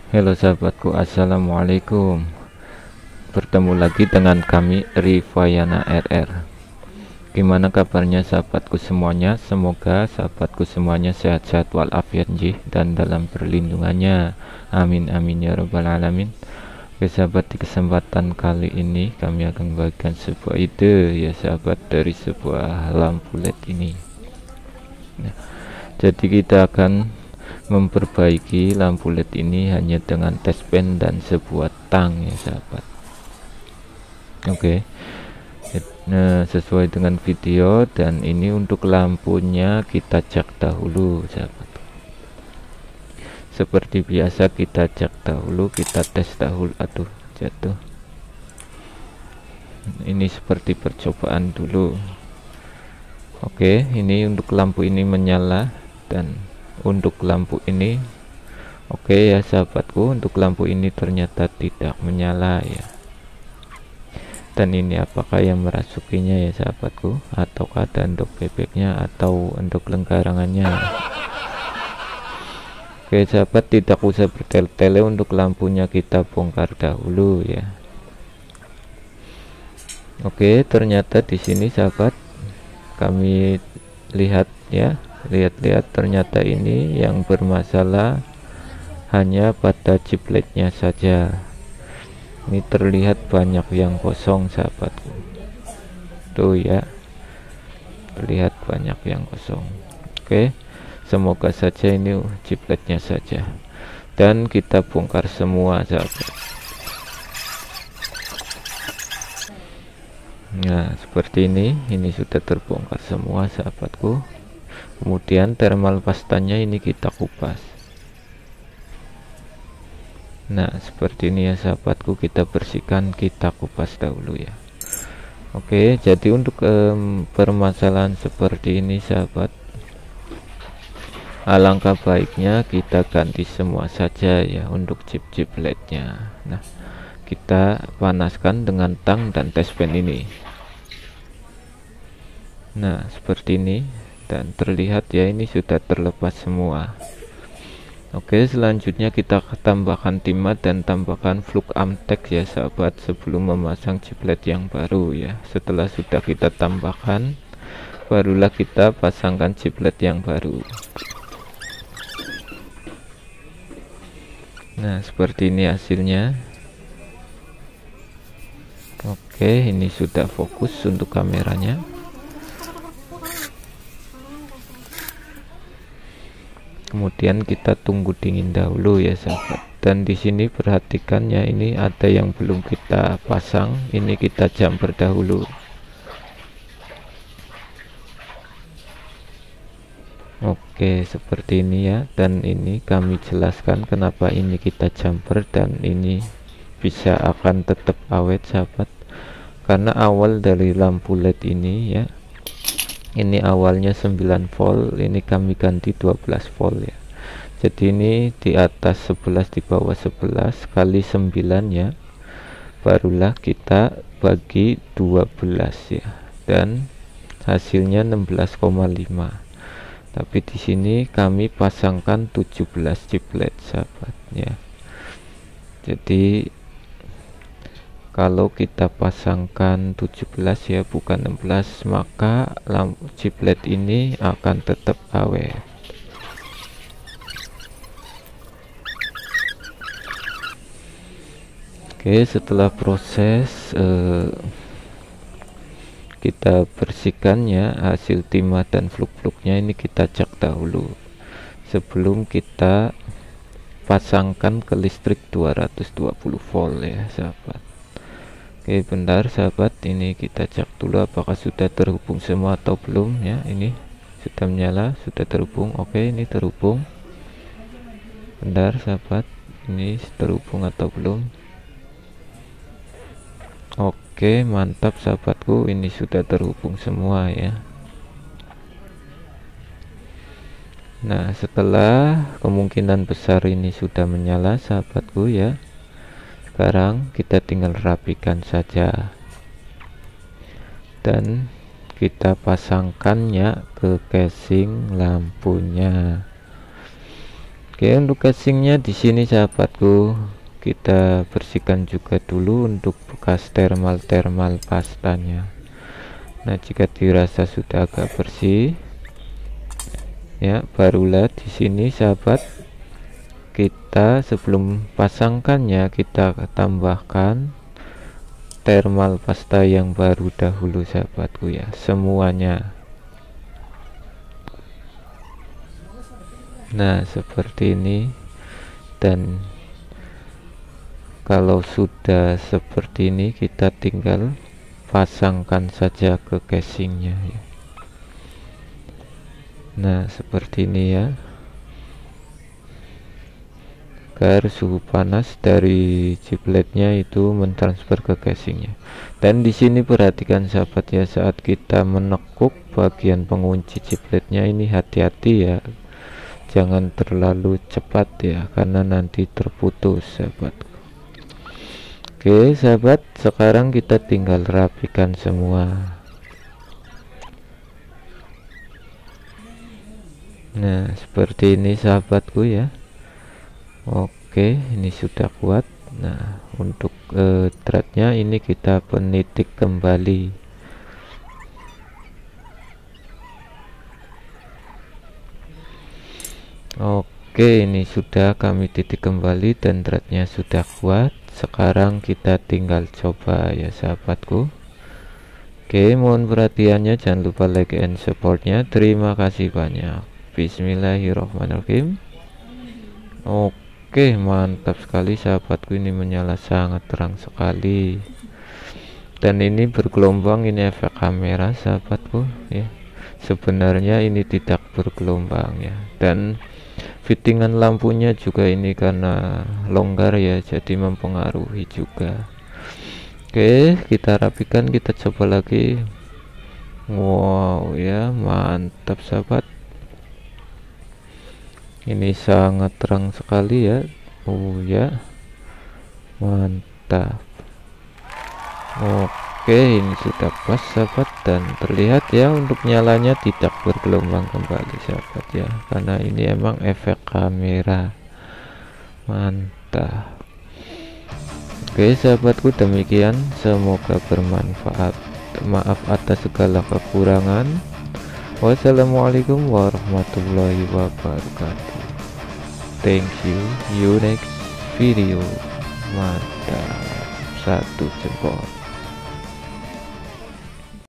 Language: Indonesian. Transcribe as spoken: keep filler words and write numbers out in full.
Halo sahabatku, assalamualaikum. Bertemu lagi dengan kami Rifayana R R. Gimana kabarnya sahabatku semuanya? Semoga sahabatku semuanya sehat-sehat walafiat nggih dan dalam perlindungannya. Amin amin ya rabbal alamin. Oke sahabat, di kesempatan kali ini kami akan membagikan sebuah ide ya sahabat dari sebuah lampu L E D ini. Nah, jadi kita akan memperbaiki lampu L E D ini hanya dengan test pen dan sebuah tang ya sahabat. Oke, nah sesuai dengan video, dan ini untuk lampunya kita cek dahulu sahabat. Seperti biasa kita cek dahulu, kita tes dahulu. Aduh, jatuh. Ini seperti percobaan dulu. Oke, ini untuk lampu ini menyala, dan untuk lampu ini oke ya sahabatku, untuk lampu ini ternyata tidak menyala ya. Dan ini apakah yang merasukinya ya sahabatku, ataukah ada endok bebeknya atau endok lengkarangannya. Oke sahabat, tidak usah bertele-tele, untuk lampunya kita bongkar dahulu ya. Oke, ternyata di sini sahabat kami lihat ya, lihat-lihat ternyata ini yang bermasalah hanya pada chipletnya saja. Ini terlihat banyak yang kosong sahabatku, tuh ya, terlihat banyak yang kosong. Oke, semoga saja ini chipletnya saja, dan kita bongkar semua sahabat. Nah seperti ini, ini sudah terbongkar semua sahabatku. Kemudian thermal pastanya ini kita kupas. Nah seperti ini ya sahabatku, kita bersihkan, kita kupas dahulu ya. Oke, jadi untuk um, permasalahan seperti ini sahabat, alangkah baiknya kita ganti semua saja ya untuk chip-chip L E D-nya. Nah, kita panaskan dengan tang dan test pen ini. Nah seperti ini, dan terlihat ya ini sudah terlepas semua. Oke, selanjutnya kita tambahkan timah dan tambahkan flux amtek ya sahabat, sebelum memasang chiplet yang baru ya. Setelah sudah kita tambahkan, barulah kita pasangkan chiplet yang baru. Nah seperti ini hasilnya. Oke, ini sudah fokus untuk kameranya. Kemudian kita tunggu dingin dahulu ya sahabat. Dan di sini perhatikan ya, ini ada yang belum kita pasang, ini kita jumper dahulu. Oke, seperti ini ya, dan ini kami jelaskan kenapa ini kita jumper dan ini bisa akan tetap awet sahabat. Karena awal dari lampu L E D ini ya, ini awalnya sembilan volt, ini kami ganti dua belas volt ya. Jadi ini di atas sebelas, di bawah sebelas kali sembilan ya, barulah kita bagi dua belas ya, dan hasilnya enam belas koma lima. Tapi di sini kami pasangkan tujuh belas chiplet sahabat ya. Jadi kalau kita pasangkan tujuh belas ya, bukan enam belas, maka lampu chiplet ini akan tetap awet. Oke, setelah proses eh, kita bersihkannya, hasil timah dan fluk-fluknya ini kita cek dahulu sebelum kita pasangkan ke listrik dua ratus dua puluh volt ya sahabat. Oke bentar sahabat, ini kita cek dulu apakah sudah terhubung semua atau belum ya. Ini sudah menyala, sudah terhubung. Oke, ini terhubung. Bentar sahabat, ini terhubung atau belum. Oke mantap sahabatku, ini sudah terhubung semua ya. Nah setelah kemungkinan besar ini sudah menyala sahabatku ya, sekarang kita tinggal rapikan saja dan kita pasangkannya ke casing lampunya. Oke, untuk casingnya di sini sahabatku kita bersihkan juga dulu untuk bekas thermal-thermal pastanya. Nah, jika dirasa sudah agak bersih ya, barulah di sini sahabat kita sebelum pasangkannya kita tambahkan thermal pasta yang baru dahulu sahabatku ya, semuanya. Nah, seperti ini. Dan kalau sudah seperti ini kita tinggal pasangkan saja ke casingnya ya. Nah, seperti ini ya, agar suhu panas dari chipletnya itu mentransfer ke casingnya. Dan di sini perhatikan sahabat ya, saat kita menekuk bagian pengunci chipletnya ini hati-hati ya, jangan terlalu cepat ya, karena nanti terputus sahabat. Oke sahabat, sekarang kita tinggal rapikan semua. Nah, seperti ini sahabatku ya. Oke, ini sudah kuat. Nah, untuk eh, threadnya ini kita penitik kembali. Oke, ini sudah kami titik kembali dan threadnya sudah kuat. Sekarang kita tinggal coba ya sahabatku. Oke, mohon perhatiannya, jangan lupa like and supportnya. Terima kasih banyak. Bismillahirrahmanirrahim. Oke, mantap sekali sahabatku, ini menyala sangat terang sekali. Dan ini bergelombang, ini efek kamera sahabatku ya. Sebenarnya ini tidak bergelombang ya. Dan fittingan lampunya juga ini karena longgar ya, jadi mempengaruhi juga. Oke, kita rapikan, kita coba lagi. Wow ya, mantap sahabat, ini sangat terang sekali ya. Oh ya, mantap. Oke, ini sudah pas sahabat, dan terlihat ya untuk nyalanya tidak bergelombang kembali sahabat ya, karena ini emang efek kamera. Mantap. Oke sahabatku, demikian, semoga bermanfaat. Maaf atas segala kekurangan. Wassalamualaikum warahmatullahi wabarakatuh. Thank you. See you next video. Mantap. Satu jempol.